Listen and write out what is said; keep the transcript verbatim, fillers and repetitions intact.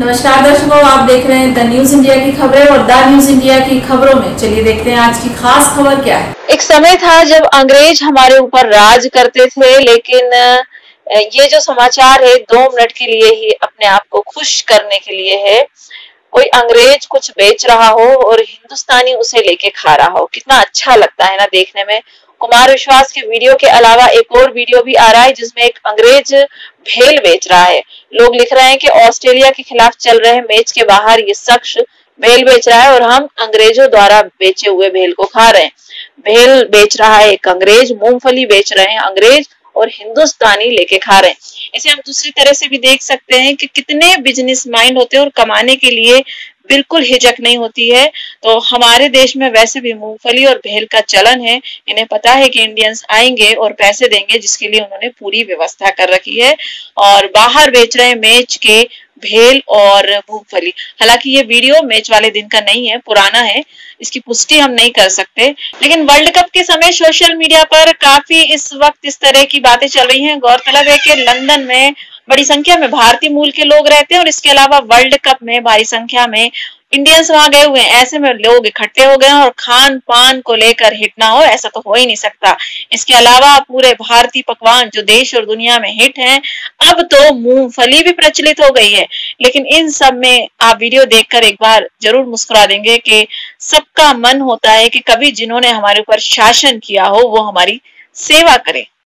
नमस्कार दर्शकों, आप देख रहे हैं द न्यूज इंडिया की खबरें और द न्यूज इंडिया की खबरों में चलिए देखते हैं आज की खास खबर क्या है। एक समय था जब अंग्रेज हमारे ऊपर राज करते थे, लेकिन ये जो समाचार है दो मिनट के लिए ही अपने आप को खुश करने के लिए है। कोई अंग्रेज कुछ बेच रहा हो और हिंदुस्तानी उसे लेके खा रहा हो, कितना अच्छा लगता है ना देखने में। कुमार विश्वास के वीडियो के अलावा एक और वीडियो भी आ रहा है जिसमें एक अंग्रेज भेल बेच रहा है। लोग लिख रहे हैं कि ऑस्ट्रेलिया के खिलाफ चल रहे मैच के बाहर ये शख्स भेल बेच रहा है और हम अंग्रेजों द्वारा बेचे हुए भेल को खा रहे हैं। भेल बेच रहा है एक अंग्रेज, मूंगफली बेच रहे हैं अंग्रेज और हिंदुस्तानी लेके खा रहे हैं। इसे हम दूसरी तरह से भी देख सकते हैं कि कितने बिजनेस माइंड होते हैं और कमाने के लिए बिल्कुल हिचक नहीं होती है। तो हमारे देश में वैसे भी मूंगफली और भेल का चलन है। इन्हें पता है कि इंडियंस आएंगे और पैसे देंगे, जिसके लिए उन्होंने पूरी व्यवस्था कर रखी है और बाहर बेच रहे हैं मैच के भेल और मूंगफली। हालांकि ये वीडियो मैच वाले दिन का नहीं है, पुराना है, इसकी पुष्टि हम नहीं कर सकते। लेकिन वर्ल्ड कप के समय सोशल मीडिया पर काफी इस वक्त इस तरह की बातें चल रही हैं। गौरतलब है कि लंदन में बड़ी संख्या में भारतीय मूल के लोग रहते हैं और इसके अलावा वर्ल्ड कप में भारी संख्या में इंडियंस वहां गए हुए हैं। ऐसे में लोग इकट्ठे हो गए हैं और खान पान को लेकर हिट ना हो, ऐसा तो हो ही नहीं सकता। इसके अलावा पूरे भारतीय पकवान जो देश और दुनिया में हिट हैं, अब तो मूंगफली भी प्रचलित हो गई है। लेकिन इन सब में आप वीडियो देखकर एक बार जरूर मुस्कुरा देंगे कि सबका मन होता है कि कभी जिन्होंने हमारे ऊपर शासन किया हो वो हमारी सेवा करें।